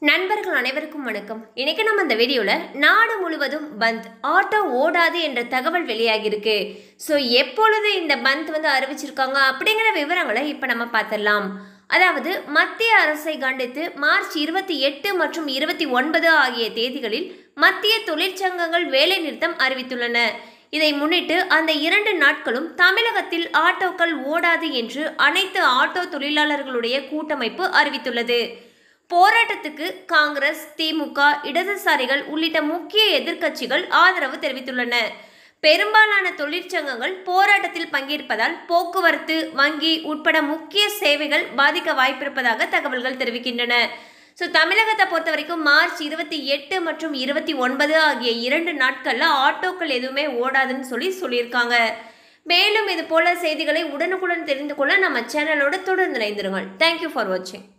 நண்பர்கள் அனைவருக்கும் வணக்கம். இன்னைக்கு நம்ம இந்த வீடியோல நாடு முழுவதும் பந்த், ஆட்டோ ஓடாது என்ற தகவல் வெளியாகிருக்கு. ஸோ எப்பொழுது இந்த பந்த் அறிவிச்சிருக்காங்க அப்படிங்கிற விவரங்களை இப்போ நம்ம பார்த்துடலாம். அதாவது மத்திய அரசை கண்டித்து மார்ச் 28 மற்றும் 29 ஆகிய தேதிகளில் மத்திய தொழிற்சங்கங்கள் வேலை நிறுத்தம் அறிவித்துள்ளன. இதை முன்னிட்டு அந்த 2 நாட்களும் தமிழகத்தில் ஆட்டோக்கள் ஓடாது என்று அனைத்து ஆட்டோ தொழிலாளர்களுடைய கூட்டமைப்பு அறிவித்துள்ளது. போராட்டத்துக்கு காங்கிரஸ், திமுக, இடதுசாரிகள் உள்ளிட்ட முக்கிய எதிர்க்கட்சிகள் ஆதரவு தெரிவித்துள்ளன. பெரும்பாலான தொழிற்சங்கங்கள் போராட்டத்தில் பங்கேற்பதால் போக்குவரத்து, வங்கி உட்பட முக்கிய சேவைகள் பாதிக்க வாய்ப்பிருப்பதாக தகவல்கள் தெரிவிக்கின்றன. ஸோ தமிழகத்தை பொறுத்த வரைக்கும் மார்ச் 28 மற்றும் 29 ஆகிய 2 நாட்களில் ஆட்டோக்கள் எதுவுமே ஓடாதுன்னு சொல்லியிருக்காங்க. மேலும் இது போல செய்திகளை உடனுக்குடன் தெரிந்து கொள்ள நம்ம சேனலோட தொடர்ந்து இணைந்திருங்கள். தேங்க்யூ ஃபார் வாட்சிங்.